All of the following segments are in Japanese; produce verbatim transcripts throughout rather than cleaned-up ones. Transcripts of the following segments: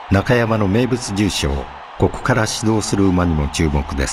中山の名物重賞、ここから始動する馬にも注目です。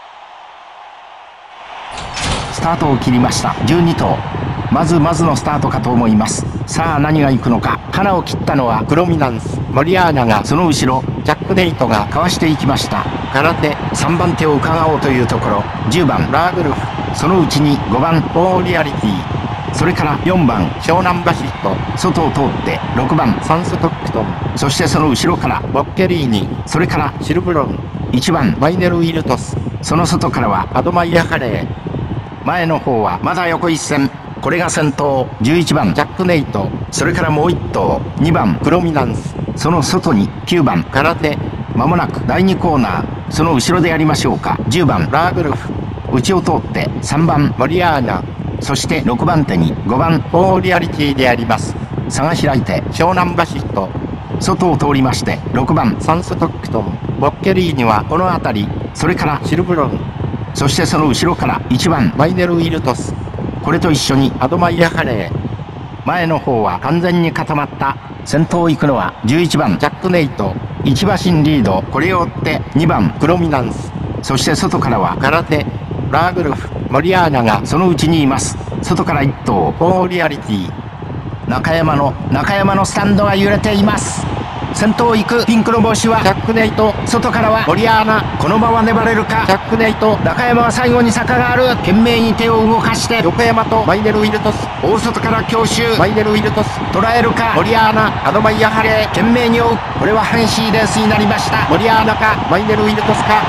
スタートを切りました。じゅうに頭、まずまずのスタートかと思います。さあ何が行くのか。花を切ったのはプロミナンス、モリアーナが、 その後ろジャックネイトがかわしていきました。 空手、 さんばん手を伺おうというところ。じゅうばんラーグルフ、 そのうちにごばんオーリアリティ、 それからよんばん湘南バシット、 外を通ってろくばんサンストックトン、 そしてその後ろからボッケリーニ、 それからシルブロン、 いちばんマイネル・ウィルトス、 その外からはアドマイヤ・ハレー、前の方はまだ横一線。これが先頭じゅういちばんジャックネイト、 それからもういっ頭にばんプロミナンス、 その外にきゅうばん空手、 まもなくだいにコーナー、その後ろでやりましょうか。じゅうばんラーグルフ、 内を通ってさんばんモリアーナ、 そしてろくばん手にごばんオーリアリティであります。 差が開いて湘南バシット、 外を通りましてろくばんサンストックトン、ボッケリーニはこの辺り、それからシルブロン、 そしてその後ろからいちばんマイネル・ウィルトス、 これと一緒にアドマイヤ・ハレー、 前の方は完全に固まった。先頭を行くのはじゅういちばんジャックネイト、 いち馬身リード。これを追ってにばんプロミナンス、 そして外からは空手、ラーグルフ、モリアーナがそのうちにいます。外からいっ頭オーリアリティ、 中山の中山のスタンドが揺れています。先頭を行くピンクの帽子はジャックネイト、 外からはモリアーナ、 このまま粘れるか。 ジャックネイト、 中山は最後に坂がある。懸命に手を動かして横山とマイネル・ウィルトス、 大外から強襲、 マイネル・ウィルトス、 捉えるか。 モリアーナ、アドマイヤ・ハレー、 懸命に追う。これは激しいレースになりました。 モリアーナかマイネル・ウィルトスか。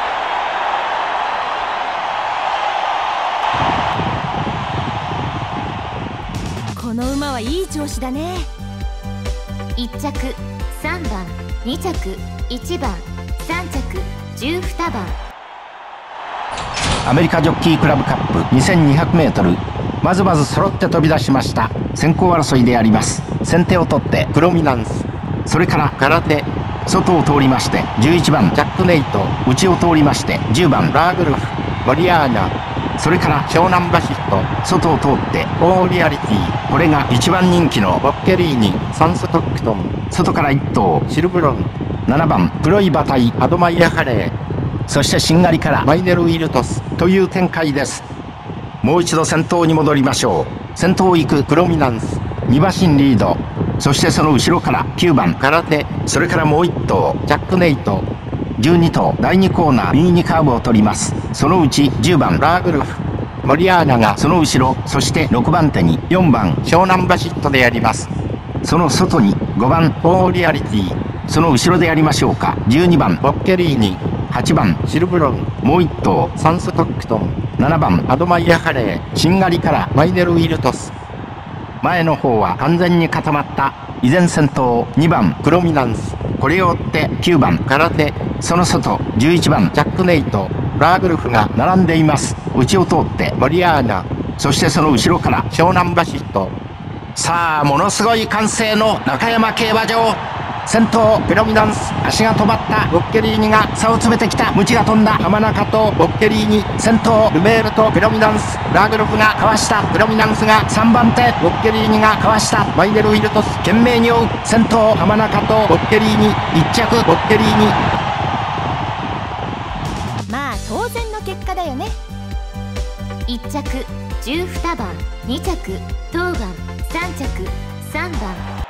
この馬はいい調子だね。 いっ着さんばん、に着いちばん、さん着じゅうにばん。 アメリカジョッキークラブカップ にせんにひゃくメートル、まずまず揃って飛び出しました。先行争いであります。先手を取ってプロミナンス、 それから空手、 外を通りましてじゅういちばんジャックネイト、 内を通りましてじゅうばんラーグルフ、モリアーナ、 それから湘南バシット、 外を通ってオーリアリティ、 これがいちばん人気のボッケリーニ、サンストックトン、 外からいっ頭シルブロン、 ななばん黒い馬体アドマイヤ・ハレー、 そしてしんがりからマイネル・ウィルトスという展開です。もう一度先頭に戻りましょう。先頭を行くプロミナンス、 に馬身リード、そしてその後ろからきゅうばん空手、 それからもういっ頭ジャックネイト、 じゅうに頭だいにコーナー右にカーブを取ります。そのうちじゅうばんラーグルフ、モリアーナがその後ろ、そしてろくばん手によんばん湘南バシットでやります。 その外にごばんオーリアリティ、 その後ろでやりましょうか。じゅうにばんボッケリーニ、 はちばんシルブロン、 もういっ頭サンストックトン、 ななばんアドマイヤ・ハレー、 しんがりからマイネル・ウィルトス、 前の方は完全に固まった。依然先頭にばんプロミナンス、 これを追ってきゅうばん空手、 その外じゅういちばんジャックネイト、ラーグルフが並んでいます。内を通ってモリアーナ、 そしてその後ろから湘南バシット、 さあものすごい歓声の中山競馬場。先頭プロミナンス、 足が止まった。 ボッケリーニが差を詰めてきた。ムチが飛んだ。浜中とボッケリーニ、 先頭ルメールとプロミナンス、ラーグルフがかわした。 プロミナンスがさんばん手ボッケリーニがかわした。 マイネル・ウィルトス懸命に追う。先頭浜中とボッケリーニ、 いっ着ボッケリーニ。 まあ当然の結果だよね。 いっ着じゅうにばん、に着当番、さん着さんばん。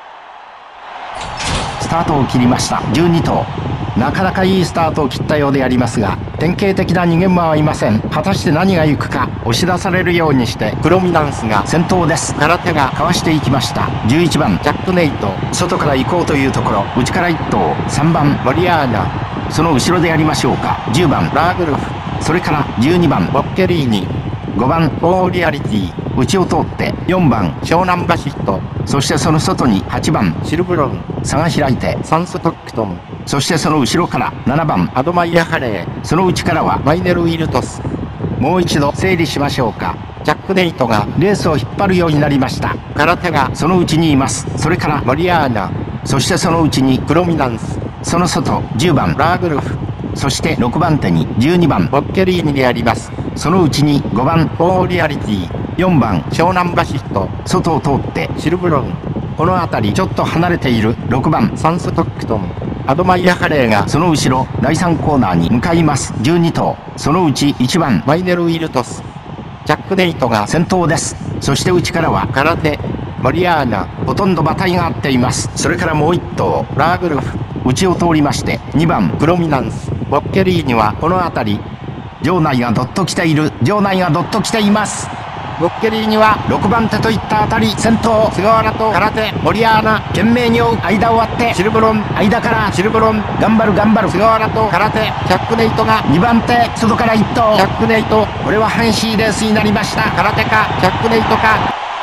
スタートを切りました。じゅうに頭、なかなかいいスタートを切ったようでありますが、典型的な逃げ馬はいません。果たして何が行くか。押し出されるようにしてプロミナンスが先頭です。 空手がかわしていきました。じゅういちばんジャックネイト、 外から行こうというところ、内からいっ頭さんばんモリアーナ、 その後ろでやりましょうか。じゅうばんラーグルフ、 それからじゅうにばんボッケリーニ、 ごばんオーリアリティ、 内を通ってよんばん湘南バシット、 そしてその外にはちばんシルブロン、 差が開いてサンストックトン、 そしてその後ろからななばんアドマイヤ・ハレー、 その内からはマイネル・ウィルトス。 もう一度整理しましょうか。 ジャックネイトがレースを引っ張るようになりました。 空手がその内にいます。それからモリアーナ、 そしてその内にプロミナンス、 その外じゅうばんラーグルフ、 そしてろくばん手にじゅうにばんボッケリーニであります。 その内にごばんオーリアリティ、 よんばん湘南バシット、 外を通ってシルブロン、 この辺りちょっと離れているろくばんサンストックトン、アドマイヤ・ハレーがその後ろだいさんコーナーに向かいます。じゅうに頭、そのうちいちばんマイネル・ウィルトス、ジャック・ネイトが先頭です。そして内からは空手モリアーナ、ほとんど馬体が合っています。それからもういっ頭ラーグルフ、内を通りましてにばんプロミナンス、ボッケリーニはこの辺り場内がどっと来ている場内がどっと来ています。ボッケリーニはろくばん手といったあたり先頭、菅原と空手モリアーナ懸命に追う、間を割ってシルブロン、間からシルブロン、頑張る頑張る菅原と空手、ジャック・ネイトがにばん手、外からいっ頭ジャック・ネイト、これは阪神レースになりました。空手かジャック・ネイトか。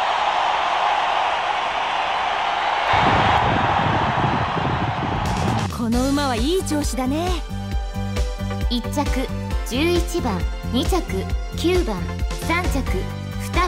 この馬はいい調子だね。 いっ着じゅういちばん、に着きゅうばん、さん着にばん。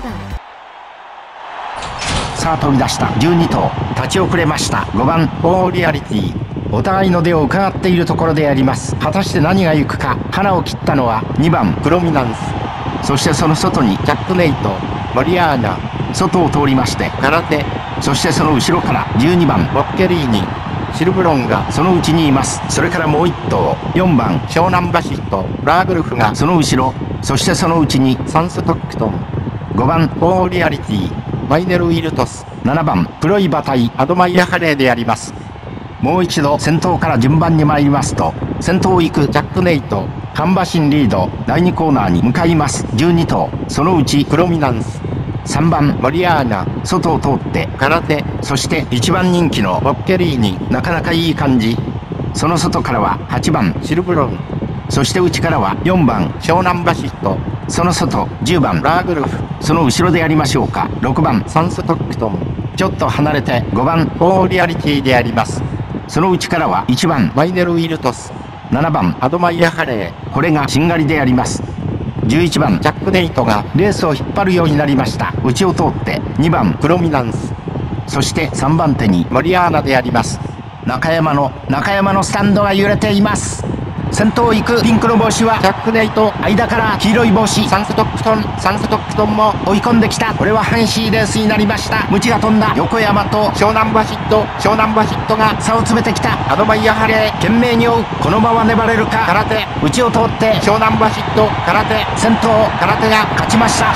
さあ飛び出したじゅうに頭、立ち遅れましたごばんフォーリアリティ、お互いの出を伺っているところであります。果たして何が行くか。花を切ったのはにばんプロミナンス、そしてその外にジャック・ネイト、モリアーナ、外を通りまして空手、そしてその後ろからじゅうにばんボッケリーニ、シルブロンがそのうちにいます。それからもういっ頭よんばん湘南バシット、ラーグルフがその後ろ、そしてそのうちにサンストックトン、ごばんフォーリアリティ、マイネル・ウィルトス、ななばん黒い馬体アドマイヤ・ハレーであります。もう一度先頭から順番に参りますと、先頭を行くジャック・ネイト、カンバシンリードだいにコーナーに向かいます。じゅうに頭、そのうちプロミナンス、さんばんモリアーナ、外を通って空手、そしていちばん人気のボッケリーニ、なかなかいい感じ。その外からははちばんシルブロン、そして内からはよんばん湘南バシット、その外じゅうばんラーグルフ、その後ろでやりましょうかろくばんサンストックトン、ちょっと離れてごばんフォーリアリティであります。その内からはいちばんマイネル・ウィルトス、ななばんアドマイヤ・ハレー、これがしんがりであります。じゅういちばんジャック・ネイトがレースを引っ張るようになりました。内を通ってにばんプロミナンス、そしてさんばん手にモリアーナであります。中山の中山のスタンドが揺れています。先頭を行くピンクの帽子はジャック・ネイト、間から黄色い帽子サンストックトン、サンストックトンも追い込んできた。これは阪神レースになりました。ムチが飛んだ横山と湘南バシット、湘南バシットが差を詰めてきた。アドマイヤ・ハレー懸命に追う、このまま粘れるか。空手内を通って湘南バシット、空手先頭空手が勝ちました。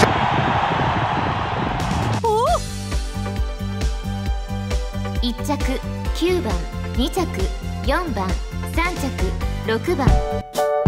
いっ着きゅうばん、に着よんばん、さん着ろくばん。